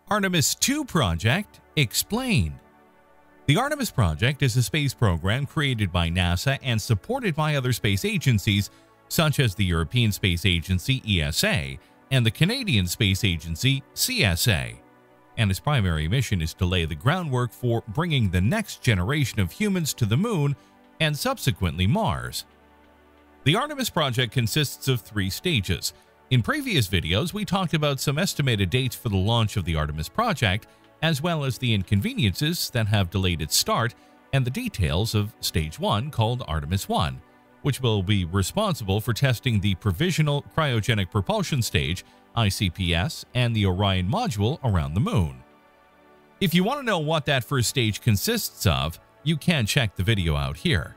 Artemis II project explained. The Artemis project is a space program created by NASA and supported by other space agencies such as the European Space Agency ESA and the Canadian Space Agency CSA. And its primary mission is to lay the groundwork for bringing the next generation of humans to the Moon and subsequently Mars. The Artemis project consists of 3 stages. In previous videos, we talked about some estimated dates for the launch of the Artemis project, as well as the inconveniences that have delayed its start and the details of Stage 1 called Artemis 1, which will be responsible for testing the provisional cryogenic propulsion stage, ICPS, and the Orion module around the Moon. If you want to know what that first stage consists of, you can check the video out here.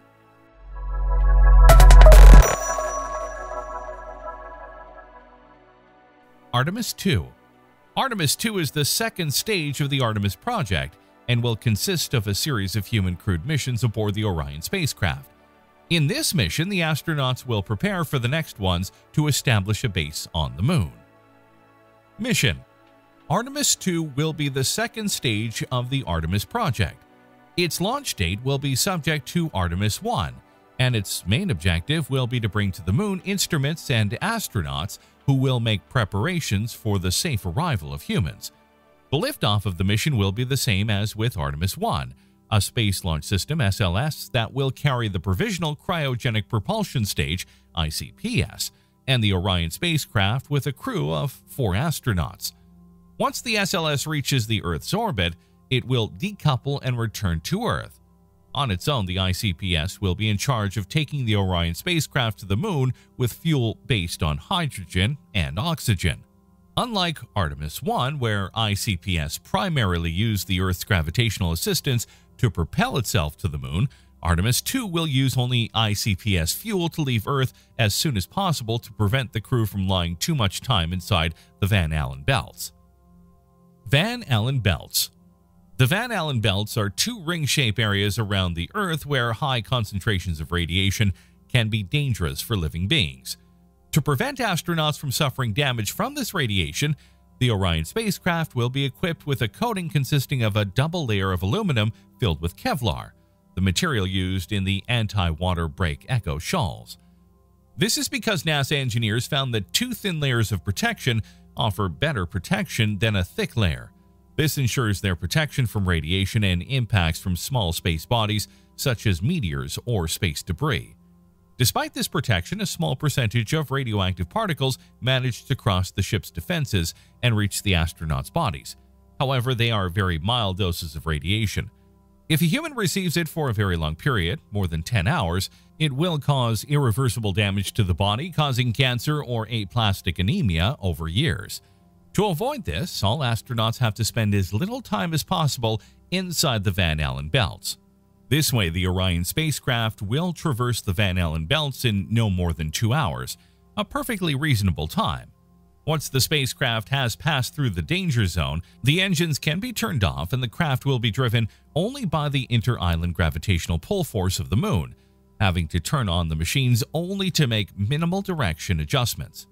Artemis II. Artemis II is the second stage of the Artemis project and will consist of a series of human crewed missions aboard the Orion spacecraft. In this mission, the astronauts will prepare for the next ones to establish a base on the Moon. Mission: Artemis II will be the second stage of the Artemis project. Its launch date will be subject to Artemis I, and its main objective will be to bring to the Moon instruments and astronauts who will make preparations for the safe arrival of humans. The liftoff of the mission will be the same as with Artemis I, a space launch system SLS that will carry the provisional cryogenic propulsion stage ICPS and the Orion spacecraft with a crew of 4 astronauts. Once the SLS reaches the Earth's orbit, it will decouple and return to Earth. On its own, the ICPS will be in charge of taking the Orion spacecraft to the Moon with fuel based on hydrogen and oxygen. Unlike Artemis I, where ICPS primarily used the Earth's gravitational assistance to propel itself to the Moon, Artemis II will use only ICPS fuel to leave Earth as soon as possible to prevent the crew from lying too much time inside the Van Allen belts. Van Allen belts. The Van Allen belts are 2 ring-shaped areas around the Earth where high concentrations of radiation can be dangerous for living beings. To prevent astronauts from suffering damage from this radiation, the Orion spacecraft will be equipped with a coating consisting of a double layer of aluminum filled with Kevlar, the material used in the anti-water brake Echo shawls. This is because NASA engineers found that 2 thin layers of protection offer better protection than a thick layer. This ensures their protection from radiation and impacts from small space bodies such as meteors or space debris. Despite this protection, a small percentage of radioactive particles manage to cross the ship's defenses and reach the astronauts' bodies. However, they are very mild doses of radiation. If a human receives it for a very long period, more than 10 hours, it will cause irreversible damage to the body, causing cancer or aplastic anemia over years. To avoid this, all astronauts have to spend as little time as possible inside the Van Allen belts. This way, the Orion spacecraft will traverse the Van Allen belts in no more than 2 hours, a perfectly reasonable time. Once the spacecraft has passed through the danger zone, the engines can be turned off and the craft will be driven only by the inter-island gravitational pull force of the Moon, having to turn on the machines only to make minimal direction adjustments.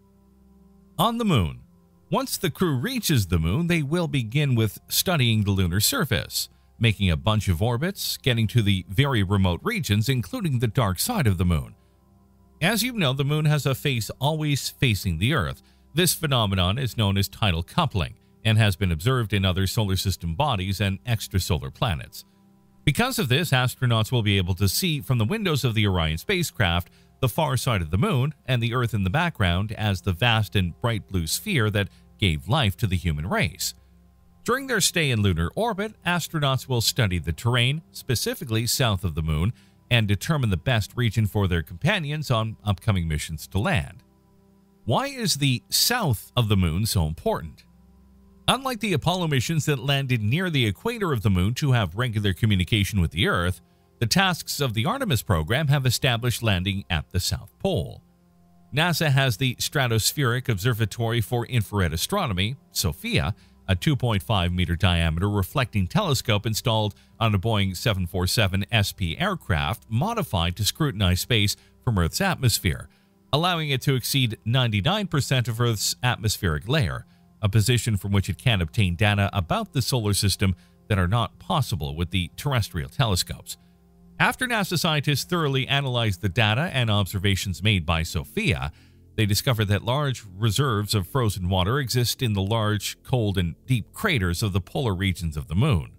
On the Moon. Once the crew reaches the Moon, they will begin with studying the lunar surface, making a bunch of orbits, getting to the very remote regions, including the dark side of the Moon. As you know, the Moon has a face always facing the Earth. This phenomenon is known as tidal coupling and has been observed in other solar system bodies and extrasolar planets. Because of this, astronauts will be able to see from the windows of the Orion spacecraft the far side of the Moon and the Earth in the background as the vast and bright blue sphere that gave life to the human race. During their stay in lunar orbit, astronauts will study the terrain, specifically south of the Moon, and determine the best region for their companions on upcoming missions to land. Why is the south of the Moon so important? Unlike the Apollo missions that landed near the equator of the Moon to have regular communication with the Earth, the tasks of the Artemis program have established landing at the South Pole. NASA has the Stratospheric Observatory for Infrared Astronomy, SOFIA, a 2.5-meter diameter reflecting telescope installed on a Boeing 747 SP aircraft modified to scrutinize space from Earth's atmosphere, allowing it to exceed 99% of Earth's atmospheric layer, a position from which it can obtain data about the solar system that are not possible with the terrestrial telescopes. After NASA scientists thoroughly analyzed the data and observations made by SOFIA, they discovered that large reserves of frozen water exist in the large, cold, and deep craters of the polar regions of the Moon.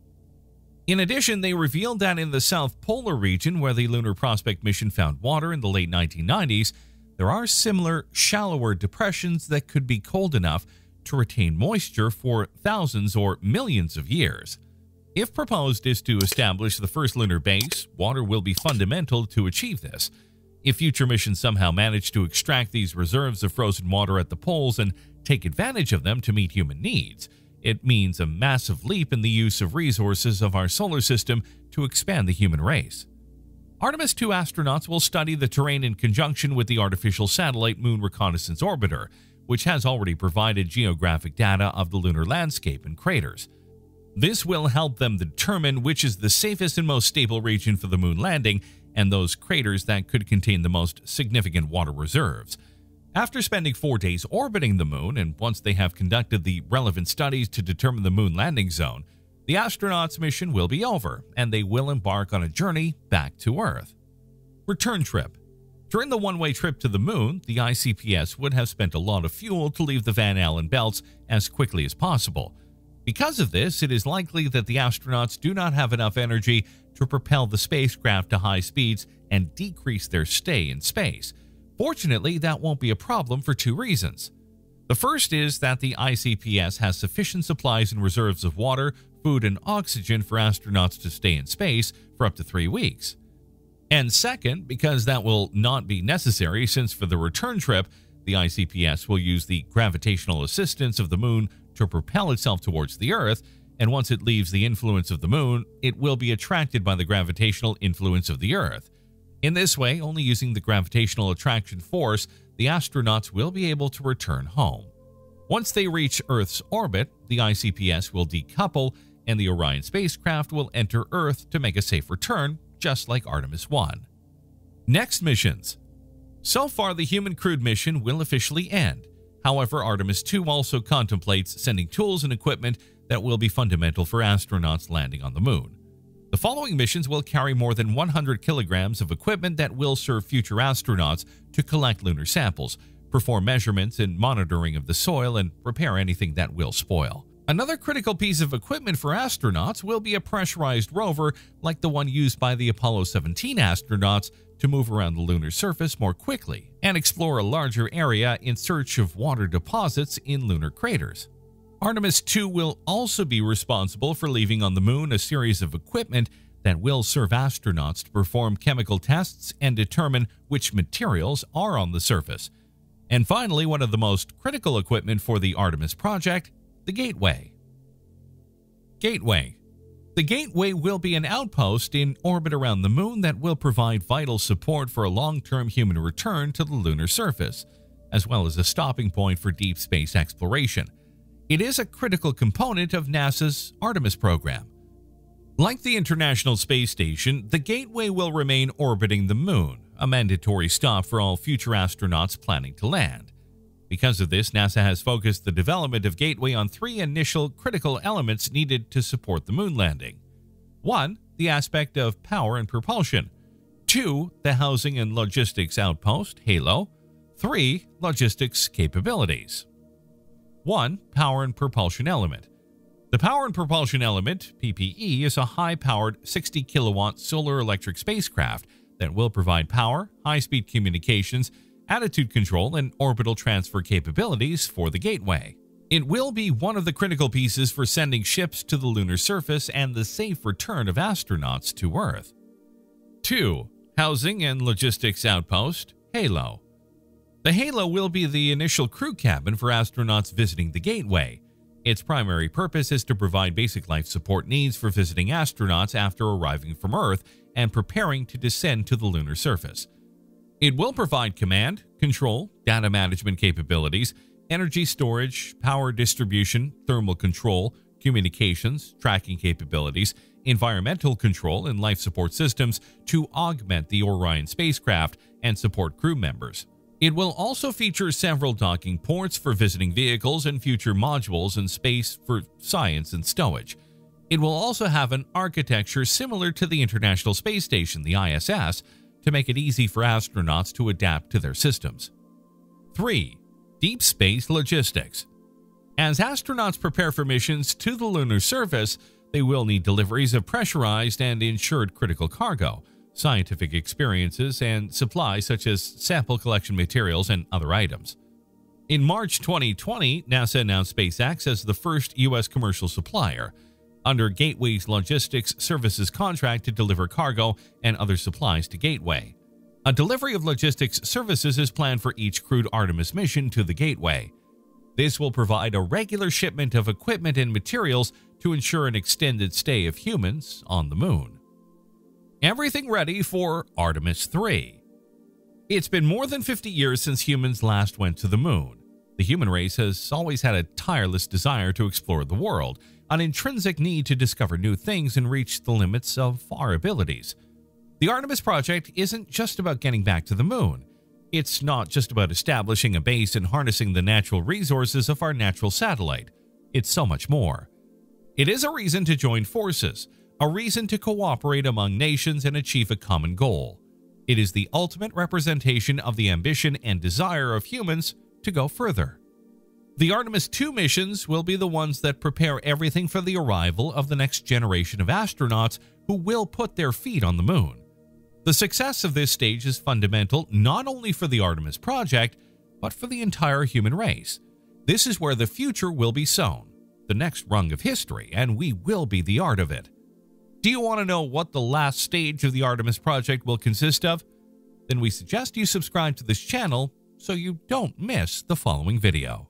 In addition, they revealed that in the South Polar region, where the Lunar Prospect mission found water in the late 1990s, there are similar, shallower depressions that could be cold enough to retain moisture for thousands or millions of years. If proposed is to establish the first lunar base, water will be fundamental to achieve this. If future missions somehow manage to extract these reserves of frozen water at the poles and take advantage of them to meet human needs, it means a massive leap in the use of resources of our solar system to expand the human race. Artemis II astronauts will study the terrain in conjunction with the artificial satellite Moon Reconnaissance Orbiter, which has already provided geographic data of the lunar landscape and craters. This will help them determine which is the safest and most stable region for the moon landing and those craters that could contain the most significant water reserves. After spending 4 days orbiting the moon, and once they have conducted the relevant studies to determine the moon landing zone, the astronauts' mission will be over, and they will embark on a journey back to Earth. Return trip. During the one-way trip to the moon, the ICPS would have spent a lot of fuel to leave the Van Allen belts as quickly as possible. Because of this, it is likely that the astronauts do not have enough energy to propel the spacecraft to high speeds and decrease their stay in space. Fortunately, that won't be a problem for 2 reasons. The first is that the ICPS has sufficient supplies and reserves of water, food, and oxygen for astronauts to stay in space for up to 3 weeks. And second, because that will not be necessary, since for the return trip, the ICPS will use the gravitational assistance of the moon to propel itself towards the Earth, and once it leaves the influence of the moon, it will be attracted by the gravitational influence of the Earth. In this way, only using the gravitational attraction force, the astronauts will be able to return home. Once they reach Earth's orbit, the ICPS will decouple, and the Orion spacecraft will enter Earth to make a safe return, just like Artemis 1. Next missions. So far, the human crewed mission will officially end. However, Artemis 2 also contemplates sending tools and equipment that will be fundamental for astronauts landing on the moon. The following missions will carry more than 100 kilograms of equipment that will serve future astronauts to collect lunar samples, perform measurements and monitoring of the soil, and repair anything that will spoil. Another critical piece of equipment for astronauts will be a pressurized rover like the one used by the Apollo 17 astronauts to move around the lunar surface more quickly and explore a larger area in search of water deposits in lunar craters. Artemis 2 will also be responsible for leaving on the moon a series of equipment that will serve astronauts to perform chemical tests and determine which materials are on the surface. And finally, one of the most critical equipment for the Artemis project, the Gateway. Gateway. The Gateway will be an outpost in orbit around the moon that will provide vital support for a long-term human return to the lunar surface, as well as a stopping point for deep space exploration. It is a critical component of NASA's Artemis program. Like the International Space Station, the Gateway will remain orbiting the moon, a mandatory stop for all future astronauts planning to land. Because of this, NASA has focused the development of Gateway on 3 initial critical elements needed to support the moon landing. 1. The aspect of power and propulsion. 2. The housing and logistics outpost, HALO. 3. Logistics capabilities. 1. Power and propulsion element. The power and propulsion element, PPE, is a high-powered 60 kilowatt solar electric spacecraft that will provide power, high-speed communications, attitude control, and orbital transfer capabilities for the Gateway. It will be one of the critical pieces for sending ships to the lunar surface and the safe return of astronauts to Earth. 2. Housing and Logistics Outpost, HALO. The HALO will be the initial crew cabin for astronauts visiting the Gateway. Its primary purpose is to provide basic life support needs for visiting astronauts after arriving from Earth and preparing to descend to the lunar surface. It will provide command, control, data management capabilities, energy storage, power distribution, thermal control, communications, tracking capabilities, environmental control, and life support systems to augment the Orion spacecraft and support crew members. It will also feature several docking ports for visiting vehicles and future modules and space for science and stowage. It will also have an architecture similar to the International Space Station, the ISS, to make it easy for astronauts to adapt to their systems. 3. Deep space logistics. As astronauts prepare for missions to the lunar surface, they will need deliveries of pressurized and insured critical cargo, scientific experiences, and supplies such as sample collection materials and other items. In March 2020, NASA announced SpaceX as the first U.S. commercial supplier under Gateway's logistics services contract to deliver cargo and other supplies to Gateway. A delivery of logistics services is planned for each crewed Artemis mission to the Gateway. This will provide a regular shipment of equipment and materials to ensure an extended stay of humans on the moon. Everything ready for Artemis 3. It's been more than 50 years since humans last went to the moon. The human race has always had a tireless desire to explore the world, an intrinsic need to discover new things and reach the limits of our abilities. The Artemis project isn't just about getting back to the moon. It's not just about establishing a base and harnessing the natural resources of our natural satellite. It's so much more. It is a reason to join forces, a reason to cooperate among nations and achieve a common goal. It is the ultimate representation of the ambition and desire of humans to go further. The Artemis 2 missions will be the ones that prepare everything for the arrival of the next generation of astronauts who will put their feet on the moon. The success of this stage is fundamental not only for the Artemis project, but for the entire human race. This is where the future will be sown, the next rung of history, and we will be the art of it. Do you want to know what the last stage of the Artemis project will consist of? Then we suggest you subscribe to this channel so you don't miss the following video.